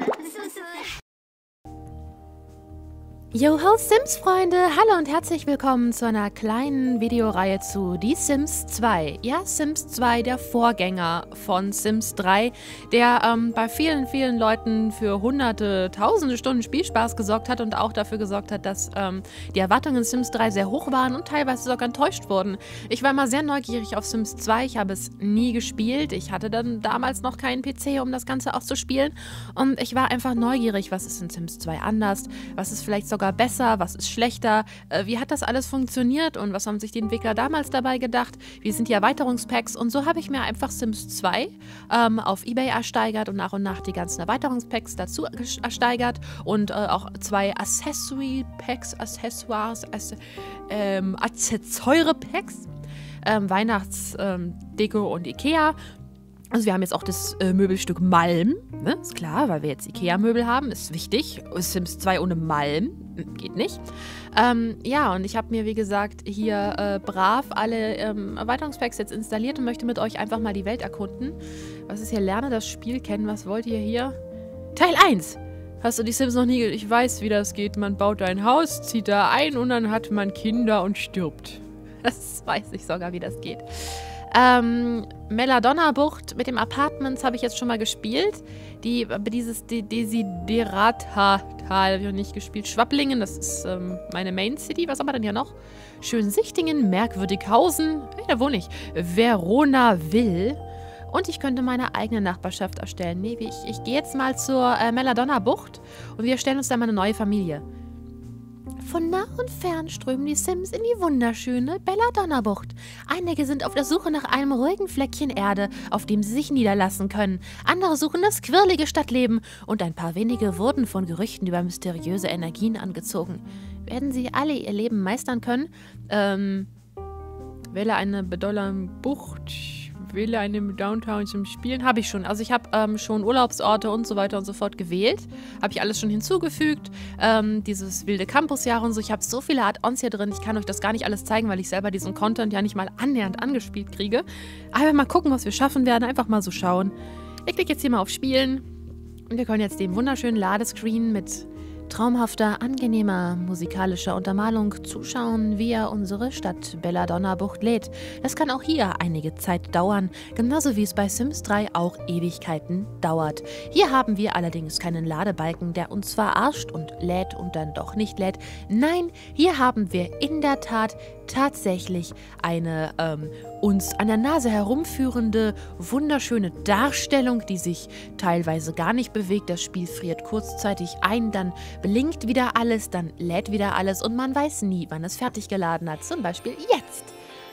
Yo ho Sims Freunde, hallo und herzlich willkommen zu einer kleinen Videoreihe zu Die Sims 2. Ja, Sims 2, der Vorgänger von Sims 3, der bei vielen, vielen Leuten für hunderte, tausende Stunden Spielspaß gesorgt hat und auch dafür gesorgt hat, dass die Erwartungen in Sims 3 sehr hoch waren und teilweise sogar enttäuscht wurden. Ich war immer sehr neugierig auf Sims 2, ich habe es nie gespielt, ich hatte dann damals noch keinen PC, um das Ganze auch zu spielen und ich war einfach neugierig, was ist in Sims 2 anders, was ist vielleicht sogar besser, was ist schlechter, wie hat das alles funktioniert und was haben sich die Entwickler damals dabei gedacht, wie sind die Erweiterungspacks und so habe ich mir einfach Sims 2 auf eBay ersteigert und nach die ganzen Erweiterungspacks dazu ersteigert und auch 2 Accessory-Packs, Accessoire-Packs, Weihnachtsdeko und Ikea. Also wir haben jetzt auch das Möbelstück Malm, ne? Ist klar, weil wir jetzt Ikea-Möbel haben, ist wichtig. Sims 2 ohne Malm, geht nicht. Ja, und ich habe mir, wie gesagt, hier brav alle Erweiterungspacks jetzt installiert und möchte mit euch einfach mal die Welt erkunden. Was ist hier? Lerne das Spiel kennen. Was wollt ihr hier? Teil 1! Hast du die Sims noch nie... Ich weiß, wie das geht. Man baut ein Haus, zieht da ein und dann hat man Kinder und stirbt. Das weiß ich sogar, wie das geht. Belladonna-Bucht mit dem Apartments habe ich jetzt schon mal gespielt. Dieses Desiderata-Tal habe ich noch nicht gespielt. Schwabblingen, das ist meine Main City. Was haben wir denn hier noch? Schönsichtingen, Merkwürdighausen. Hey, da wohne ich. Veronaville. Und ich könnte meine eigene Nachbarschaft erstellen. Nee, ich gehe jetzt mal zur Belladonna-Bucht und wir stellen uns da mal eine neue Familie. Von nah und fern strömen die Sims in die wunderschöne Belladonna-Bucht. Einige sind auf der Suche nach einem ruhigen Fleckchen Erde, auf dem sie sich niederlassen können. Andere suchen das quirlige Stadtleben und ein paar wenige wurden von Gerüchten über mysteriöse Energien angezogen. Werden sie alle ihr Leben meistern können? Wähle eine Belladonna-Bucht... Wähle eine Downtown zum Spielen. Habe ich schon. Also ich habe schon Urlaubsorte und so weiter und so fort gewählt. Habe ich alles schon hinzugefügt. Dieses wilde Campusjahre und so. Ich habe so viele Add-ons hier drin. Ich kann euch das gar nicht alles zeigen, weil ich selber diesen Content ja nicht mal annähernd angespielt kriege. Aber mal gucken, was wir schaffen werden. Einfach mal so schauen. Ich klicke jetzt hier mal auf Spielen. Und wir können jetzt dem wunderschönen Ladescreen mit traumhafter, angenehmer musikalischer Untermalung zuschauen, wie er unsere Stadt Belladonna-Bucht lädt. Das kann auch hier einige Zeit dauern, genauso wie es bei Sims 3 auch Ewigkeiten dauert. Hier haben wir allerdings keinen Ladebalken, der uns verarscht und lädt und dann doch nicht lädt. Nein, hier haben wir in der Tat tatsächlich eine uns an der Nase herumführende, wunderschöne Darstellung, die sich teilweise gar nicht bewegt. Das Spiel friert kurzzeitig ein, dann blinkt wieder alles, dann lädt wieder alles und man weiß nie, wann es fertig geladen hat. Zum Beispiel jetzt.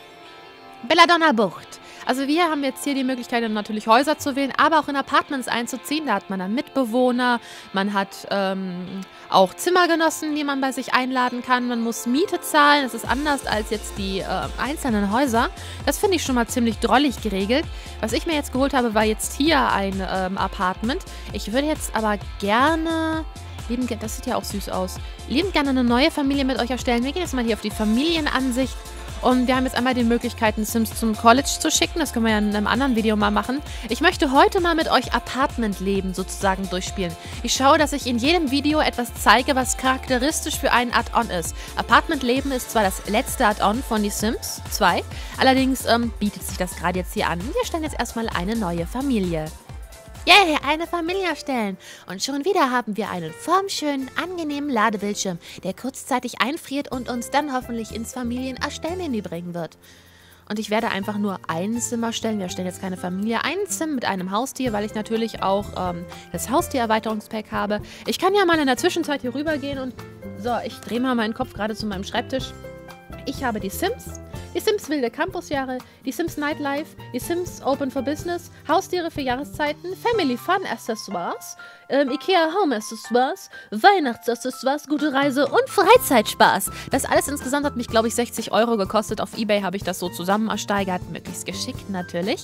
Belladonna-Bucht. Also wir haben jetzt hier die Möglichkeit, natürlich Häuser zu wählen, aber auch in Apartments einzuziehen. Da hat man dann Mitbewohner, man hat auch Zimmergenossen, die man bei sich einladen kann. Man muss Miete zahlen, das ist anders als jetzt die einzelnen Häuser. Das finde ich schon mal ziemlich drollig geregelt. Was ich mir jetzt geholt habe, war jetzt hier ein Apartment. Ich würde jetzt aber gerne... Das sieht ja auch süß aus. Liebend gerne eine neue Familie mit euch erstellen. Wir gehen jetzt mal hier auf die Familienansicht. Und wir haben jetzt einmal die Möglichkeiten, Sims zum College zu schicken. Das können wir ja in einem anderen Video mal machen. Ich möchte heute mal mit euch Apartmentleben sozusagen durchspielen. Ich schaue, dass ich in jedem Video etwas zeige, was charakteristisch für einen Add-on ist. Apartmentleben ist zwar das letzte Add-on von Die Sims 2, allerdings bietet sich das gerade jetzt hier an. Wir stellen jetzt erstmal eine neue Familie. Yay, eine Familie erstellen. Und schon wieder haben wir einen formschönen, angenehmen Ladebildschirm, der kurzzeitig einfriert und uns dann hoffentlich ins Familienerstellmenü bringen wird. Und ich werde einfach nur ein Sim erstellen. Wir erstellen jetzt keine Familie. Ein Sim mit einem Haustier, weil ich natürlich auch das Haustier-Erweiterungspack habe. Ich kann ja mal in der Zwischenzeit hier rübergehen und... So, ich drehe mal meinen Kopf gerade zu meinem Schreibtisch. Ich habe die Sims wilde Campusjahre, die Sims Nightlife, die Sims Open for Business, Haustiere für Jahreszeiten, Family Fun Accessoires, Ikea Home Accessoires, Weihnachtsaccessoires, gute Reise und Freizeitspaß. Das alles insgesamt hat mich, glaube ich, 60 € gekostet. Auf eBay habe ich das so zusammen ersteigert, möglichst geschickt natürlich.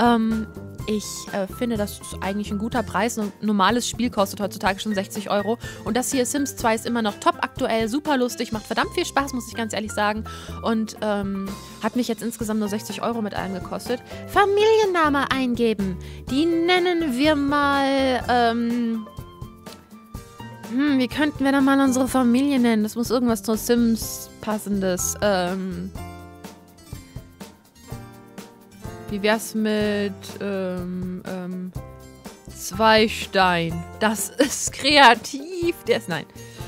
Ich finde, das ist eigentlich ein guter Preis. Ein normales Spiel kostet heutzutage schon 60 €. Und das hier, Sims 2, ist immer noch top aktuell, super lustig, macht verdammt viel Spaß, muss ich ganz ehrlich sagen. Und hat mich jetzt insgesamt nur 60 € mit allem gekostet. Familienname eingeben. Die nennen wir mal, Wie könnten wir dann mal unsere Familie nennen? Das muss irgendwas zu Sims passendes. Wie wär's mit, Zweistein? Das ist kreativ. Nein.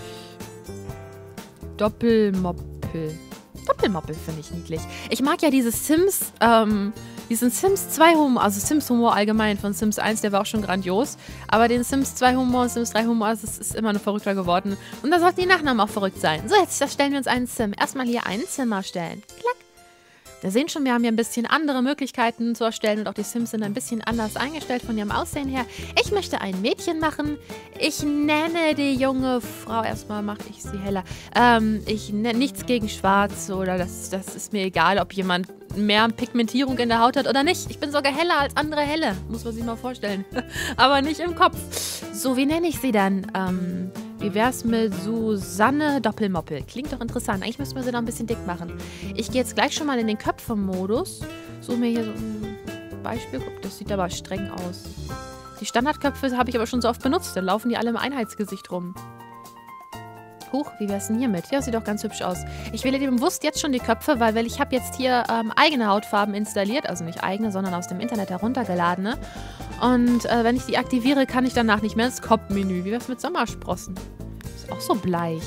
Doppelmoppel. Doppelmoppel finde ich niedlich. Ich mag ja dieses Sims, diesen Sims 2 Humor, also Sims Humor allgemein von Sims 1, der war auch schon grandios. Aber den Sims 2 Humor und Sims 3 Humor, das ist immer nur verrückter geworden. Und da sollten die Nachnamen auch verrückt sein. So, jetzt stellen wir uns einen Sim. Erstmal hier ein Zimmer stellen. Klack. Wir sehen schon, wir haben hier ein bisschen andere Möglichkeiten zu erstellen und auch die Sims sind ein bisschen anders eingestellt von ihrem Aussehen her. Ich möchte ein Mädchen machen. Ich nenne die junge Frau, erstmal mache ich sie heller. Ich nenne nichts gegen Schwarz oder das ist mir egal, ob jemand mehr Pigmentierung in der Haut hat oder nicht. Ich bin sogar heller als andere helle, muss man sich mal vorstellen. Aber nicht im Kopf. So, wie nenne ich sie dann? Wie wär's mit Susanne Doppelmoppel? Klingt doch interessant. Eigentlich müssen wir sie noch ein bisschen dick machen. Ich gehe jetzt gleich schon mal in den Köpfe-Modus. Suche mir hier so ein Beispiel. Guck, das sieht aber streng aus. Die Standardköpfe habe ich aber schon so oft benutzt. Dann laufen die alle im Einheitsgesicht rum. Huch, wie wär's denn hiermit? Ja, sieht doch ganz hübsch aus. Ich wähle dir bewusst jetzt schon die Köpfe, weil ich habe jetzt hier eigene Hautfarben installiert. Also nicht eigene, sondern aus dem Internet heruntergeladene. Und wenn ich die aktiviere, kann ich danach nicht mehr ins Kopfmenü. Wie wär's mit Sommersprossen? Ist auch so bleich.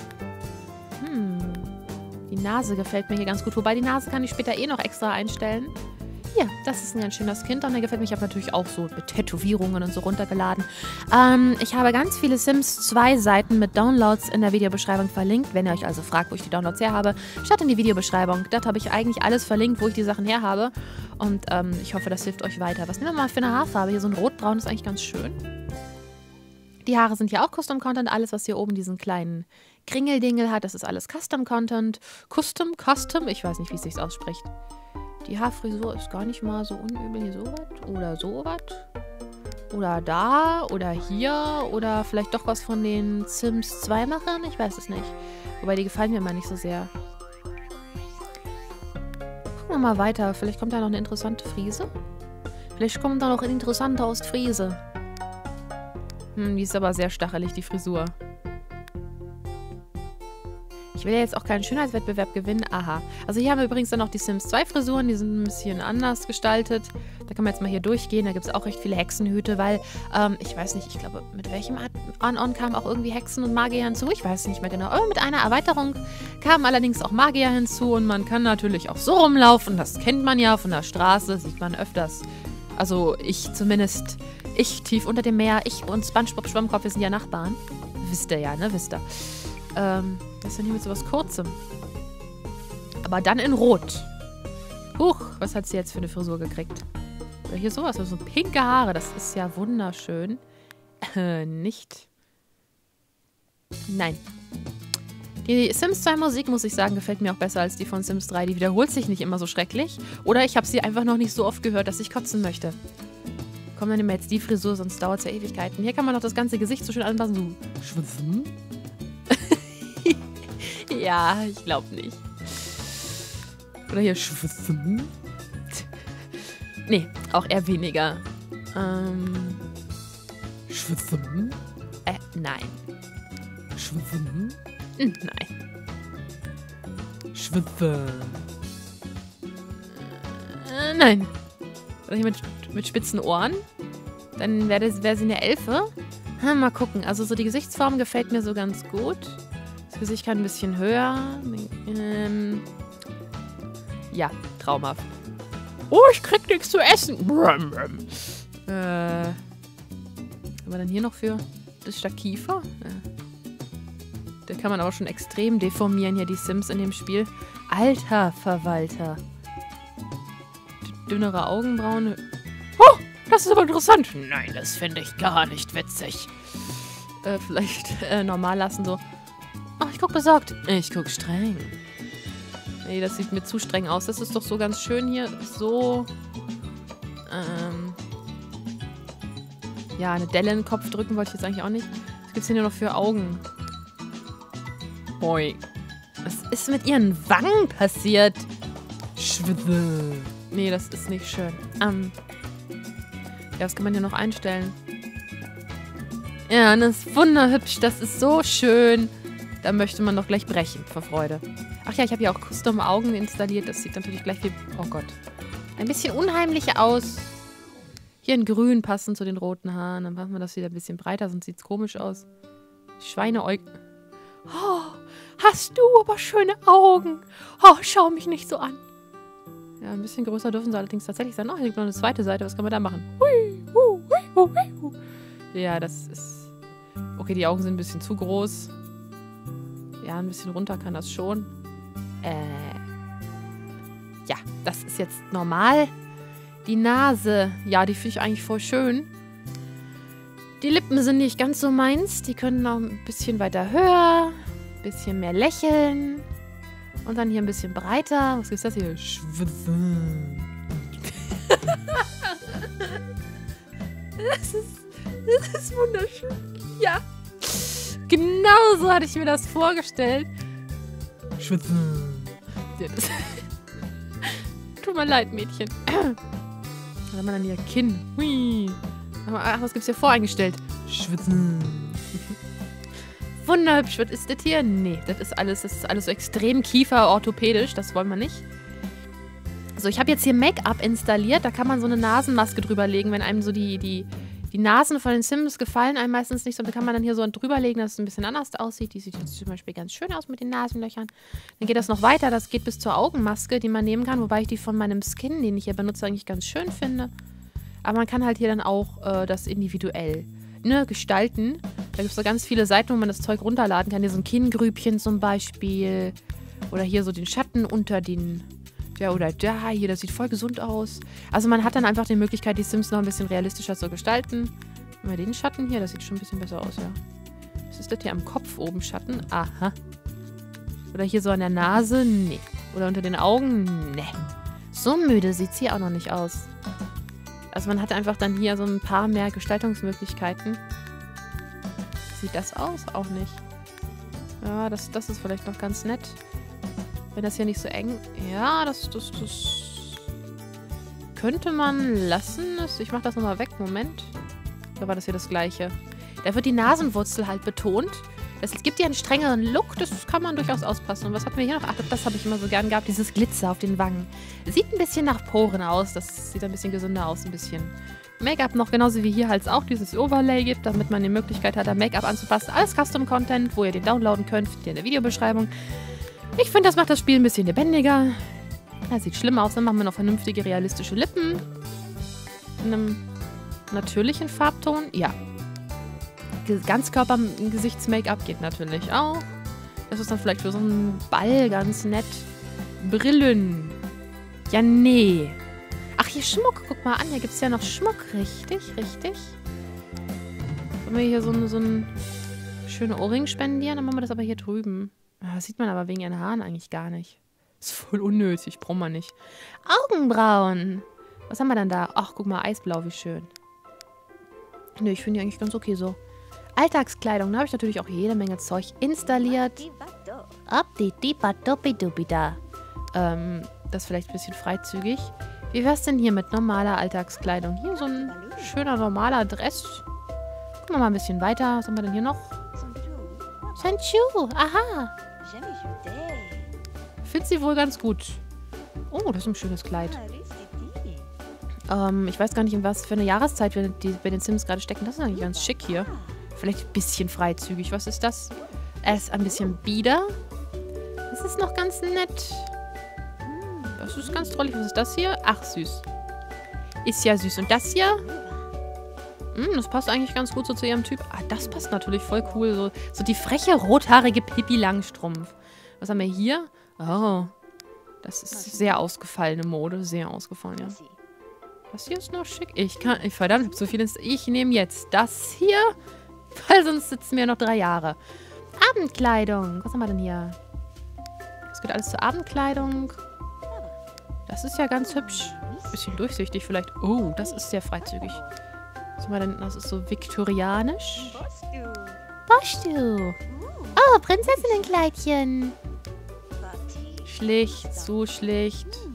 Die Nase gefällt mir hier ganz gut. Wobei die Nase kann ich später eh noch extra einstellen. Hier, das ist ein ganz schönes Kind und der gefällt mir. Ich habe natürlich auch so mit Tätowierungen und so runtergeladen. Ich habe ganz viele Sims 2 Seiten mit Downloads in der Videobeschreibung verlinkt. Wenn ihr euch also fragt, wo ich die Downloads her habe, schaut in die Videobeschreibung. Dort habe ich eigentlich alles verlinkt, wo ich die Sachen her habe. Und ich hoffe, das hilft euch weiter. Was nehmen wir mal für eine Haarfarbe? Hier so ein Rotbraun ist eigentlich ganz schön. Die Haare sind ja auch Custom-Content. Alles, was hier oben diesen kleinen Kringeldingel hat, das ist alles Custom-Content. Custom? Ich weiß nicht, wie es sich ausspricht. Die Haarfrisur ist gar nicht mal so unübel. Hier sowas oder sowas. Oder da oder hier. Oder vielleicht doch was von den Sims 2 Machern. Ich weiß es nicht. Wobei die gefallen mir immer nicht so sehr. Gucken wir mal weiter. Vielleicht kommt da noch eine interessante Friese. Vielleicht kommt da noch eine interessante Ostfriese. Die ist aber sehr stachelig, die Frisur. Ich will ja jetzt auch keinen Schönheitswettbewerb gewinnen. Aha. Also hier haben wir übrigens dann noch die Sims 2 Frisuren. Die sind ein bisschen anders gestaltet. Da kann man jetzt mal hier durchgehen. Da gibt es auch recht viele Hexenhüte, weil, ich weiß nicht, ich glaube, mit welchem Add-on kamen auch irgendwie Hexen und Magier hinzu? Ich weiß nicht mehr genau. Aber mit einer Erweiterung kamen allerdings auch Magier hinzu. Und man kann natürlich auch so rumlaufen. Das kennt man ja von der Straße. Sieht man öfters. Also ich zumindest. Ich tief unter dem Meer. Ich und SpongeBob Schwammkopf, wir sind ja Nachbarn. Wisst ihr ja, ne? Wisst ihr. Was ist denn hier mit sowas Kurzem? Aber dann in Rot. Huch, was hat sie jetzt für eine Frisur gekriegt? Oder hier sowas, so pinke Haare. Das ist ja wunderschön. Nicht. Nein. Die Sims 2 Musik, muss ich sagen, gefällt mir auch besser als die von Sims 3. Die wiederholt sich nicht immer so schrecklich. Oder ich habe sie einfach noch nicht so oft gehört, dass ich kotzen möchte. Komm, dann nehmen wir jetzt die Frisur, sonst dauert es ja Ewigkeiten. Hier kann man noch das ganze Gesicht so schön anpassen. So schwitzen. Ja, ich glaube nicht. Oder hier schwitzen. Nee, auch eher weniger. Schwitzen. Nein. Schwitzen. Nein. Schwitzen. Nein. Oder hier mit spitzen Ohren. Dann wäre sie eine Elfe. Mal gucken. Also so die Gesichtsform gefällt mir so ganz gut. Das Gesicht kann ein bisschen höher. Ja, traumhaft. Oh, ich krieg nichts zu essen. Was haben wir denn hier noch für? Das ist der Kiefer. Ja. Da kann man aber schon extrem deformieren, hier die Sims in dem Spiel. Alter Verwalter. Dünnere Augenbrauen. Oh, das ist aber interessant. Nein, das finde ich gar nicht witzig. Vielleicht normal lassen, so. Oh, ich guck besorgt. Ich guck streng. Nee, das sieht mir zu streng aus. Das ist doch so ganz schön hier. So. Ja, eine Delle in den Kopf drücken wollte ich jetzt eigentlich auch nicht. Was gibt's hier nur noch für Augen? Boy. Was ist mit ihren Wangen passiert? Schwitze. Nee, das ist nicht schön. Ja, was kann man hier noch einstellen? Ja, das ist wunderhübsch. Das ist so schön. Da möchte man doch gleich brechen vor Freude. Ach ja, ich habe hier auch Custom Augen installiert. Das sieht natürlich gleich wie... Oh Gott. Ein bisschen unheimlich aus. Hier in grün passend zu den roten Haaren. Dann machen wir das wieder ein bisschen breiter, sonst sieht es komisch aus. Schweineäugel. Oh, hast du aber schöne Augen. Oh, schau mich nicht so an. Ja, ein bisschen größer dürfen sie allerdings tatsächlich sein. Oh, hier liegt noch eine zweite Seite. Was kann man da machen? Hui, hui, hui, hui, hui. Ja, das ist... Okay, die Augen sind ein bisschen zu groß. Ja, ein bisschen runter kann das schon. Ja, das ist jetzt normal. Die Nase, ja, die finde ich eigentlich voll schön. Die Lippen sind nicht ganz so meins. Die können noch ein bisschen weiter höher. Ein bisschen mehr lächeln. Und dann hier ein bisschen breiter. Was ist das hier? Schwitzen. Das ist wunderschön. Ja. Genau so hatte ich mir das vorgestellt. Schwitzen. Ja, das tut mir leid, Mädchen. Was haben wir dann hier? Kinn. Hui. Ach, was gibt's hier voreingestellt? Schwitzen. Wunderhübsch. Was ist das hier? Nee, das ist alles so extrem kieferorthopädisch. Das wollen wir nicht. So, ich habe jetzt hier Make-up installiert. Da kann man so eine Nasenmaske drüber legen, wenn einem so die Nasen von den Sims gefallen einem meistens nicht so. Da kann man dann hier so drüber legen, dass es ein bisschen anders aussieht. Die sieht jetzt zum Beispiel ganz schön aus mit den Nasenlöchern. Dann geht das noch weiter. Das geht bis zur Augenmaske, die man nehmen kann. Wobei ich die von meinem Skin, den ich hier benutze, eigentlich ganz schön finde. Aber man kann halt hier dann auch das individuell gestalten. Da gibt es so ganz viele Seiten, wo man das Zeug runterladen kann. Hier so ein Kinngrübchen zum Beispiel. Oder hier so den Schatten unter den... Ja, oder da, hier, das sieht voll gesund aus. Also man hat dann einfach die Möglichkeit, die Sims noch ein bisschen realistischer zu gestalten. Wenn wir den Schatten hier, das sieht schon ein bisschen besser aus, ja. Was ist das hier am Kopf oben, Schatten? Aha. Oder hier so an der Nase? Nee. Oder unter den Augen? Nee. So müde sieht es hier auch noch nicht aus. Also man hat einfach dann hier so ein paar mehr Gestaltungsmöglichkeiten. Sieht das aus? Auch nicht. Ja, das ist vielleicht noch ganz nett. Wenn das hier nicht so eng... Ja, das könnte man lassen. Ich mache das nochmal weg. Moment. Oder war das hier das Gleiche? Da wird die Nasenwurzel halt betont. Das gibt dir einen strengeren Look. Das kann man durchaus auspassen. Und was hatten wir hier noch? Ach, das habe ich immer so gern gehabt. Dieses Glitzer auf den Wangen. Sieht ein bisschen nach Poren aus. Das sieht ein bisschen gesünder aus. Ein bisschen Make-up noch. Genauso wie hier halt auch dieses Overlay gibt, damit man die Möglichkeit hat, da Make-up anzupassen. Alles Custom-Content, wo ihr den downloaden könnt. Findet ihr in der Videobeschreibung. Ich finde, das macht das Spiel ein bisschen lebendiger. Das sieht schlimm aus. Dann machen wir noch vernünftige, realistische Lippen. In einem natürlichen Farbton. Ja. Ganzkörper-Gesichts-Make-up geht natürlich auch. Das ist dann vielleicht für so einen Ball ganz nett. Brillen. Ja, nee. Ach, hier Schmuck. Guck mal an. Hier gibt es ja noch Schmuck. Richtig, richtig. Wenn wir hier so einen schönen Ohrring spendieren, dann machen wir das aber hier drüben. Das sieht man aber wegen ihren Haaren eigentlich gar nicht. Ist voll unnötig, braucht man nicht. Augenbrauen. Was haben wir denn da? Ach, guck mal, eisblau, wie schön. Nö, ich finde die eigentlich ganz okay so. Alltagskleidung, da habe ich natürlich auch jede Menge Zeug installiert. Das ist vielleicht ein bisschen freizügig. Wie wär's denn hier mit normaler Alltagskleidung? Hier so ein schöner, normaler Dress. Gucken wir mal ein bisschen weiter. Was haben wir denn hier noch? Sanchu, aha. Finde sie wohl ganz gut. Oh, das ist ein schönes Kleid. Ich weiß gar nicht, in was für eine Jahreszeit wir bei den Sims gerade stecken. Das ist eigentlich ganz schick hier. Vielleicht ein bisschen freizügig. Was ist das? Es ist ein bisschen bieder. Das ist noch ganz nett. Das ist ganz trollig. Was ist das hier? Ach, süß. Ist ja süß. Und das hier? Das passt eigentlich ganz gut so zu ihrem Typ. Ah, das passt natürlich voll cool. So die freche, rothaarige Pippi Langstrumpf. Was haben wir hier? Oh, das ist sehr ausgefallene Mode. Sehr ausgefallen, ja. Das hier ist noch schick. Verdammt, ich habe so viel. Ich nehme jetzt das hier, weil sonst sitzen wir noch 3 Jahre. Abendkleidung. Was haben wir denn hier? Das geht alles zur Abendkleidung. Das ist ja ganz hübsch. Bisschen durchsichtig vielleicht. Oh, das ist sehr freizügig. Was haben wir denn? Das ist so viktorianisch. Bostu. Oh, Prinzessinnenkleidchen. Schlicht, so schlicht.